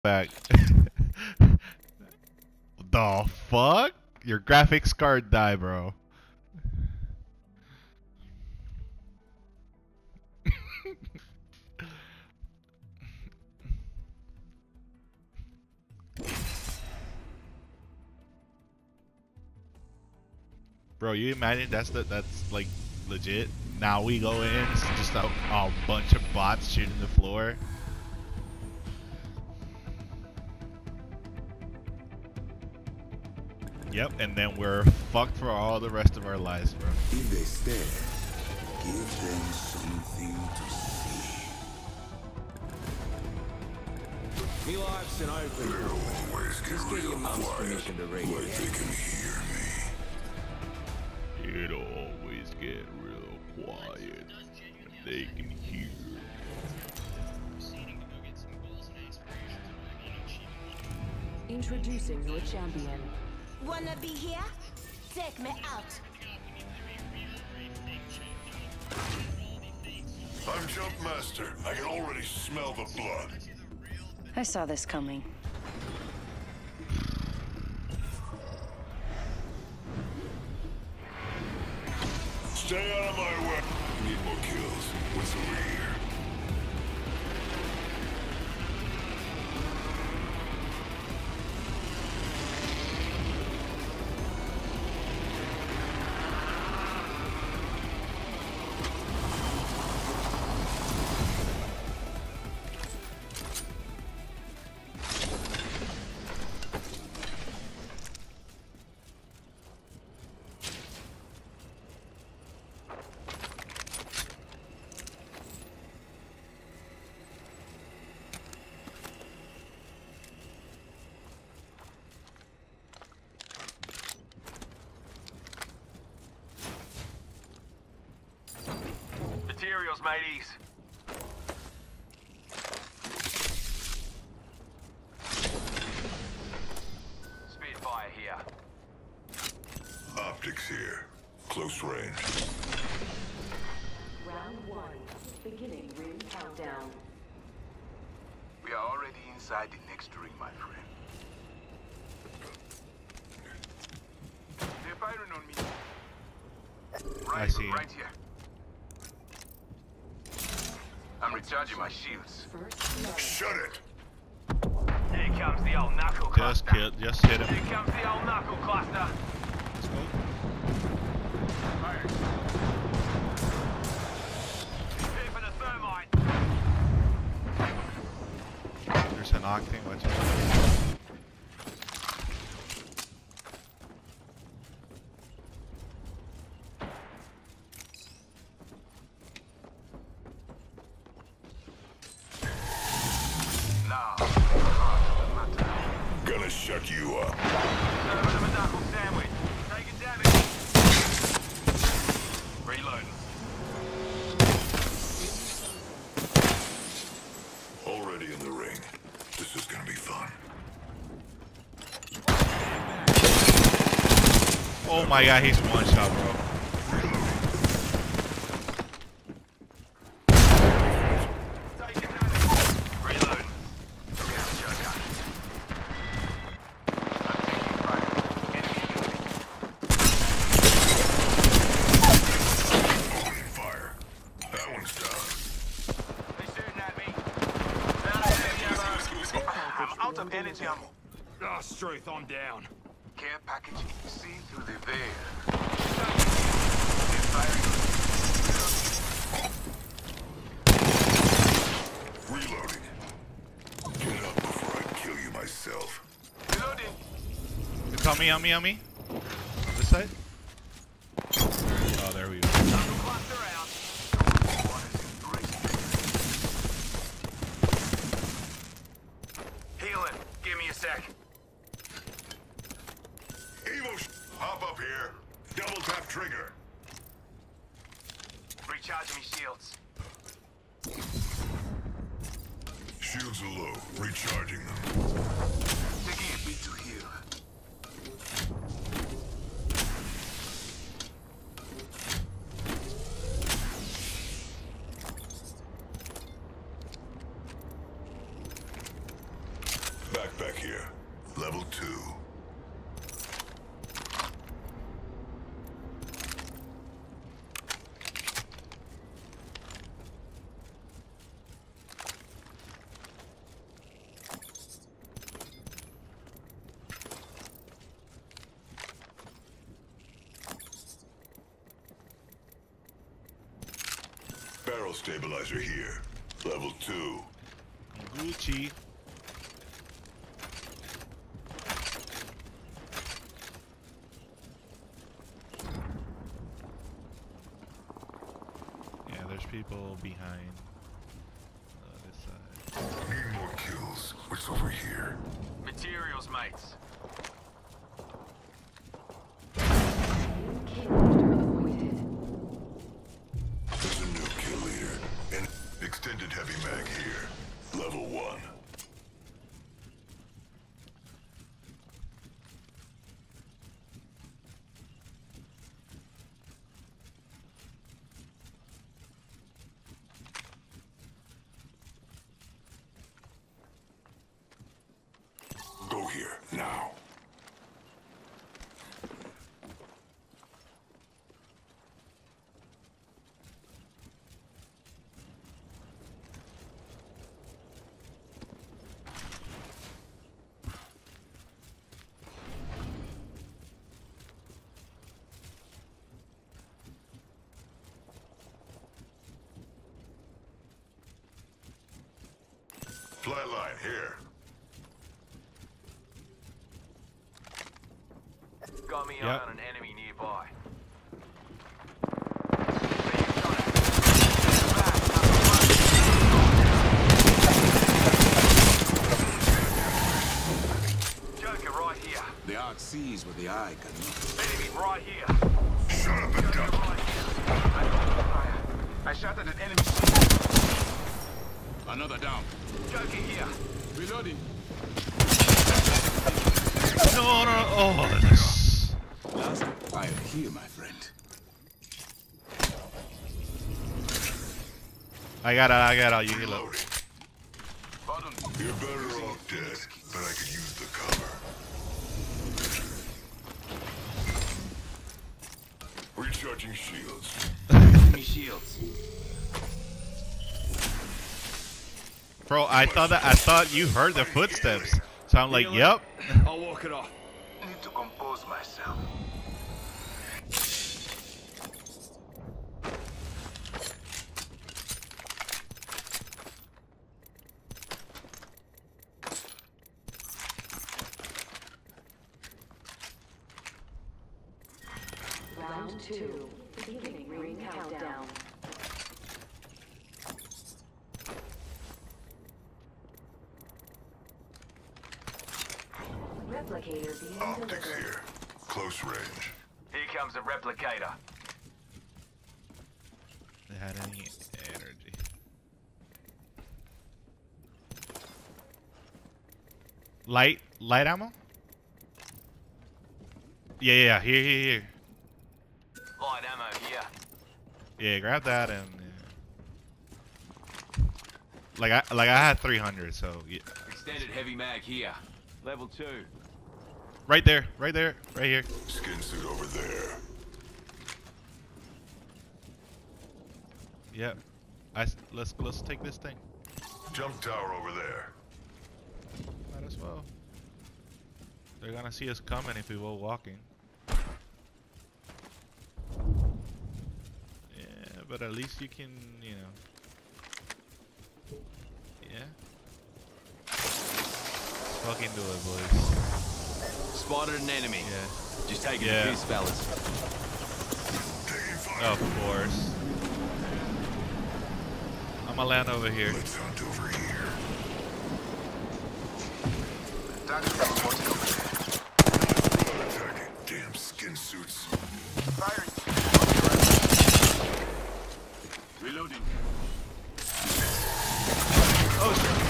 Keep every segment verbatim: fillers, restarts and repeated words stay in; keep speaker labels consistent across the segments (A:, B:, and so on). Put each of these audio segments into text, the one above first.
A: back. The fuck? Your graphics card die, bro. Bro, you imagine that's the that's like legit. Now we go in, it's just a, a bunch of bots shooting the floor. Yep, and then we're fucked for all the rest of our lives, bro.
B: If they stare, give them something to see.
C: Me life's an open
B: They'll always get
C: Just get
B: real
C: your mum's
B: quiet,
C: permission to read
B: like
C: it.
B: they can hear me.
A: It'll always get real quiet when they can hear.
D: Introducing your champion.
E: Wanna be here? Take me out.
B: I'm Jumpmaster. I can already smell the blood.
D: I saw this coming.
B: Stay out of my way. Need more kills. What's over here?
F: Materials, mateys. Spitfire here.
B: Optics here. Close range.
D: Round one. Beginning ring countdown.
F: We are already inside the next ring, my friend. They're firing on me. Right,
A: I see.
F: right here. I'm recharging my shields.
D: First blood.
B: Shut it!
F: Here comes the old knuckle
A: Just
F: cluster.
A: kill, just hit him.
F: Here comes the old knuckle cluster.
A: Let's go.
F: Fire. Here for the thermite.
A: There's an octane. Watch out.
F: Now,
B: Gonna shut you up.
F: serving them a knuckle sandwich. Taking damage. Reloading.
B: Already in the ring. This is gonna be fun.
A: Oh my god, he's one shot, bro.
F: Taking damage. Reloading. Shotgun. I'm taking fire. Enemy moving.
B: Opening fire. That one's down.
F: They're shooting at me. Out of heavy ammo. I'm out of energy ammo.
C: Ah, Struth, I'm down.
F: Care package seen through the veil. They're firing.
B: Reloading. Get up before I kill you myself.
F: Reloading.
A: You call me, on me, on me. This side? Oh, there we go.
F: Knuckle cluster out. What is embracing? Healing. Give me a sec.
B: Evo, sh- hop up here. Double tap trigger.
F: Recharging me shields.
B: Shields are low. Recharging them.
F: Taking a beat to heal.
B: Level two. Barrel stabilizer here. Level two.
A: Gucci. Yeah, there's people behind uh, this side.
B: Need more kills. What's over here?
C: Materials, mates.
D: Kill leader appointed.
B: There's a new kill leader. And extended heavy mag here. Level one. Go here, now. Flatline here.
C: Got me
A: Yep.
C: eye on an enemy nearby. Joker right here.
G: The Ark sees what the eye cannot.
C: Enemy right here.
B: Shut up and
C: Joker
B: duck.
C: right here. I shot at an enemy shield.
G: Another down.
C: Joker here.
G: Reloading.
A: No, no, no. Oh, this.
G: Last fire here, my friend.
A: I got it. I got it. You heal up.
B: Reloading.
G: Pardon.
B: You're better off dead, but I could use the cover. Recharging shields.
C: Enemy shields.
A: Bro, I thought that I thought you heard the footsteps. So I'm like, yep.
C: I'll walk it off.
F: Need to compose myself.
D: Round two. Beginning ring countdown. Replicator being
B: Optics
D: delivered.
B: here. Close range.
C: Here comes a replicator.
A: They had any energy. Light, light ammo? Yeah, yeah, yeah. Here, here, here.
C: Light ammo here.
A: Yeah, grab that and. Yeah. Like I, like I had three hundred, so yeah.
C: Extended heavy mag here. Level two.
A: Right there, right there, right here.
B: Skin suit over there.
A: Yep. I s- let's let's take this thing.
B: Jump tower over there.
A: Might as well. They're gonna see us coming if we go walking. Yeah, but at least you can, you know. Yeah. Fucking do it, boys.
C: Spotted an enemy.
A: Yeah.
C: Just taking
A: Yeah.
C: the piss, fellas.
B: Taking fire.
A: Of course. I'm gonna land over here.
B: Let's hunt over here.
F: That's reported over there.
B: Attacking. Damn skin suits.
F: Firing.
G: Reloading.
A: Oh shit.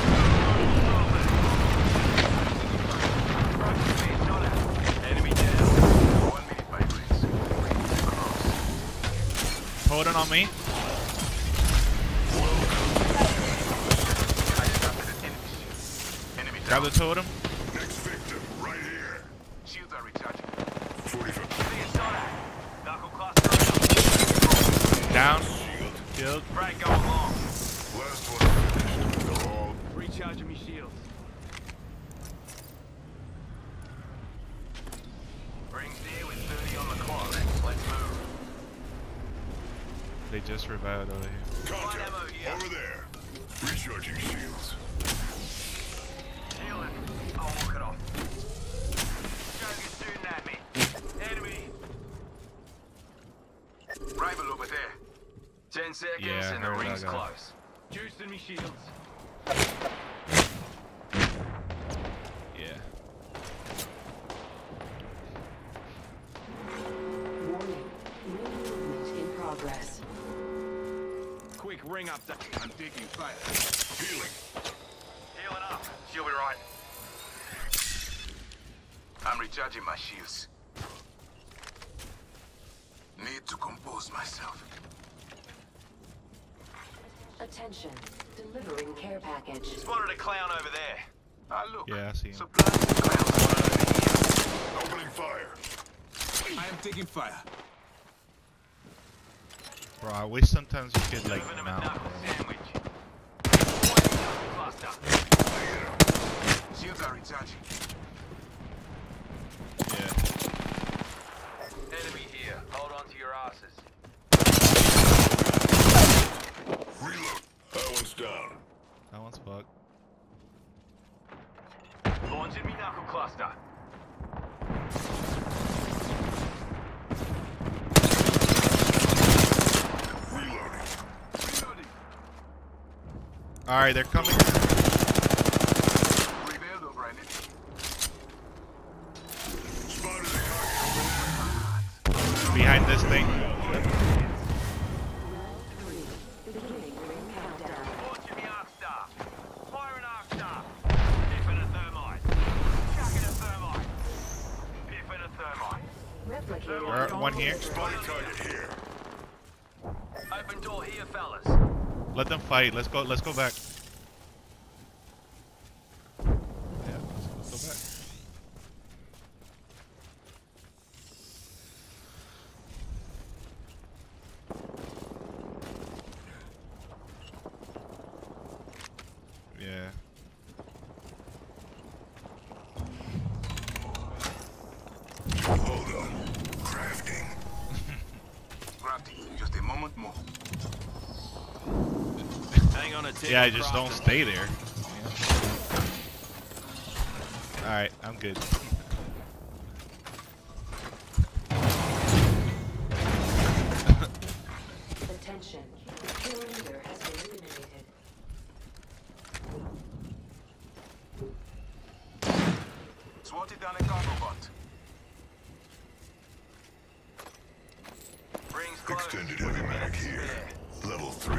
C: Enemy down.
F: One minute, my friends. Rings close.
A: Holding on me.
F: I spotted an enemy shield. Enemy
A: Grab
F: down.
A: the totem.
B: Next victim.
A: Down.
B: Shield.
A: Killed.
C: Frag going long.
B: Last one finished. They're all
C: Recharging me shields. Rings near with thirty on the clock. Let's move.
A: They just revived over here.
B: contact.
C: ammo here.
B: Over there. Recharging shields.
C: Healing. I'll walk it off. Joker's shooting at me. Enemy. Rival over there. Ten seconds
A: Yeah,
C: and the
A: heard that
C: ring's
A: guy.
C: close. Juicing me shields.
A: Yeah.
D: Warning. Movement in progress.
C: Quick ring update.
G: I'm taking fire.
B: Healing.
C: Healing up. She'll be right.
F: I'm recharging my shields. Need to compose myself.
D: Attention. Delivering care package.
C: Spotted a clown over there.
F: Ah, look.
A: Yeah, I see him.
F: Supplies clouds over here.
B: Opening fire.
G: I am taking fire.
A: Bro, I wish sometimes you could like
C: Serving him a
A: mount.
C: knuckle
A: Bro.
C: sandwich. One knuckle cluster.
F: Shields are recharging.
A: Yeah.
C: Enemy here. Hold on to your asses.
B: Reload. That one's down.
A: That one's fucked.
C: Launching me knuckle cluster.
B: Reloading.
C: Reloading.
A: Alright, they're coming.
F: Rebuild over an enemy.
B: Spotted a target.
A: Behind this thing.
D: Three. Beginning ring countdown.
C: Launching me arc star. Firing arc star. Pipping a thermite. Chucking a thermite. Pipping a thermite.
D: Replicator.
A: Or one here.
B: Spotted target here.
C: Open door here, fellas.
A: Let them fight. Let's go. Let's go back. Yeah, let's, let's go back. Yeah.
B: Hold on. Crafting.
F: Crafting. Just a moment more.
C: Hang on a tick.
A: Yeah, just don't stay there. Alright, I'm good.
D: Attention. The kill leader has been eliminated.
F: Swatted down a cargo bot.
C: Rings close.
B: Extended heavy mag here.
C: Yeah.
B: Level three.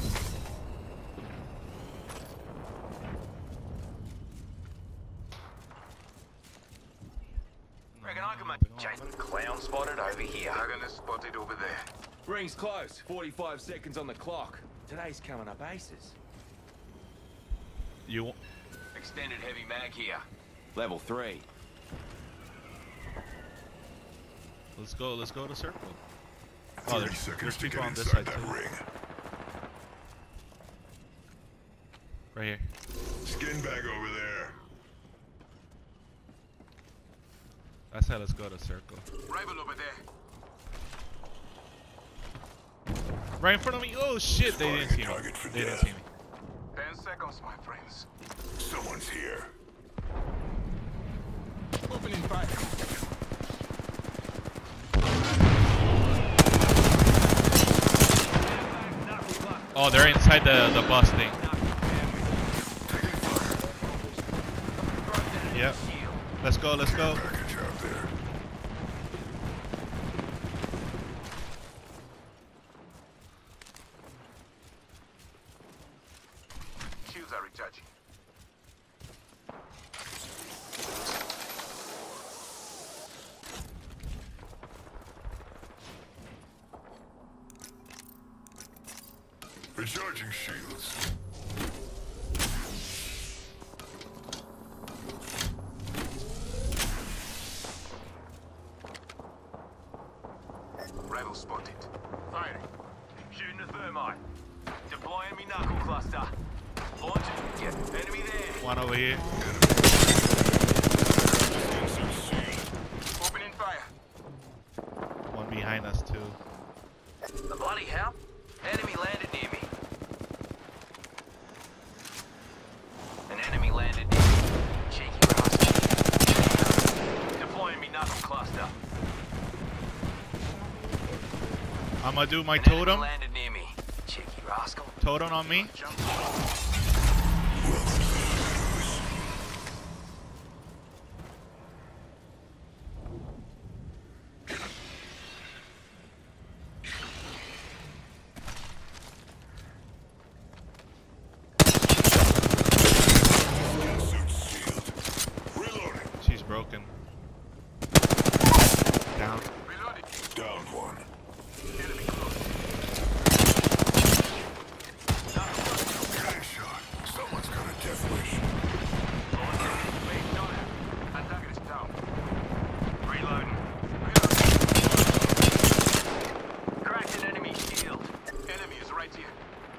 C: Reckon I can make Jason clown spotted over here.
F: Dragon is spotted over there.
C: Rings close. forty-five seconds on the clock. Today's coming up aces.
A: You.
C: Extended heavy mag here. Level three.
A: Let's go. Let's go to circle. Oh,
B: Thirty
A: there's,
B: seconds
A: there's
B: to
A: people
B: get
A: on this
B: inside
A: side
B: that
A: too.
B: ring.
A: Right here.
B: Skin bag over there.
A: I said let's go to circle.
F: Rival over there.
A: Right in front of me. Oh shit! They didn't see me.
B: Target for
A: They didn't
B: death.
A: see me.
F: Ten seconds, my friends.
B: Someone's here.
G: Opening fire.
A: Oh, they're inside the the bus thing. Yep. Let's go. Let's go.
B: Package out there.
F: Shields are recharging.
B: Recharging shields.
F: Rival spotted. Firing.
C: Shooting a thermite. Deploying me knuckle cluster. Launching. Yeah, enemy there.
A: One over here.
G: Opening fire.
A: One behind us too.
F: The bloody hell? Enemy landed near me. An enemy landed near me. Cheeky rascal.
C: Deploying me knuckle cluster.
A: I'm gonna do my
F: An enemy
A: totem.
F: landed near me. Cheeky rascal.
A: Totem on me.
G: Jump.
A: She's broken. Down.
G: Reloading.
B: Down one.
G: Enemy close.
B: Getting shot. Someone's got a death wish.
G: Wait, no. Antagonist down.
C: Reloading.
G: Reloading.
C: Cracked an enemy shield.
G: Enemy is right here.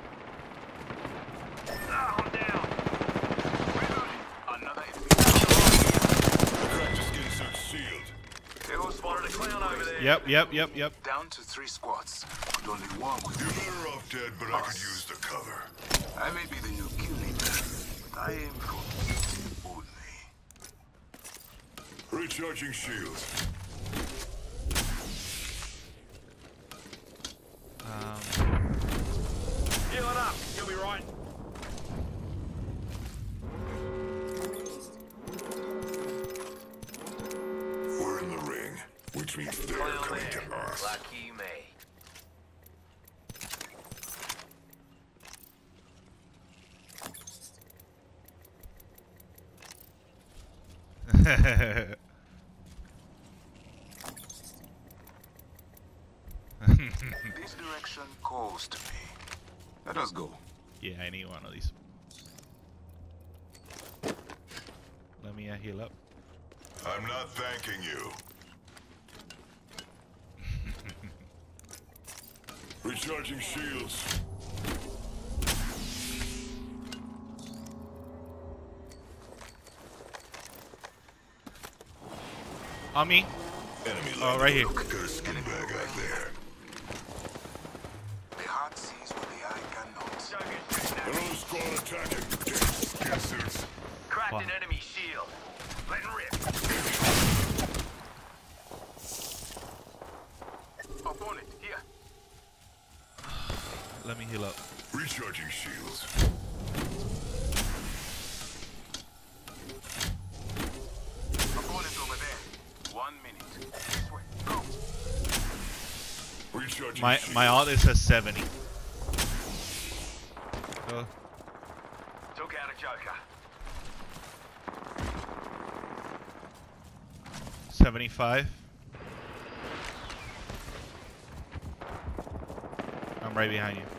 C: Ah, I'm down.
G: Reloading. Another enemy.
B: Cracked the skin suit shield.
C: They all spotted a clown over there.
A: Yep, yep, yep, yep.
G: Down to three squads. And only one with
B: You're
G: me.
B: better off dead, but I could use the cover.
G: I may be the new kill leader, but I aim for only.
B: Recharging shields.
A: Um,
C: Healing up. You'll be right.
B: We're in the ring, which means they're
F: Clown
B: coming
F: there.
B: to us.
F: Lucky me.
G: This direction calls to me. Let us go.
A: yeah, I need one of these. Let me uh, heal up.
B: I'm not thanking you. Recharging shields.
A: On me.
B: Enemy
A: Oh, right here.
B: Got a skin bag out there.
G: The heart sees what the eye cannot.
C: Don't get shooting at me.
B: Another squad attacking. Damn skin suits.
C: Cracked an
A: Fuck.
C: enemy shield. Letting rip.
G: Opponent, here.
A: Let me heal up.
B: Recharging shields.
G: Opponent over there. One minute. This way. Go.
B: Recharging
A: My
B: shields.
A: my alt is a seventy. Oh,
C: Took out a joker.
A: seventy-five. I'm right behind you.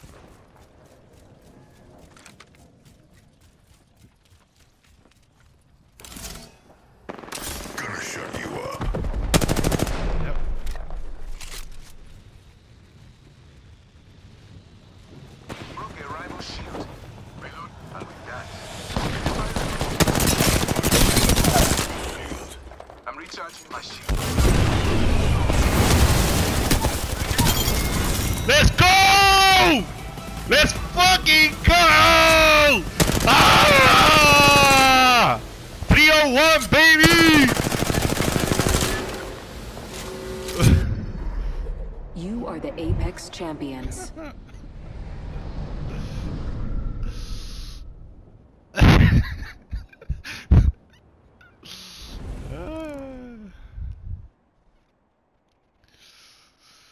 B: Gonna shut you up.
A: Yep.
G: Broke a rival shield. Reload. And with that.
B: Shield.
G: I'm recharging my shield.
A: Let's go! Let's fucking go! Ah! three oh one, baby!
D: You are the Apex Champions.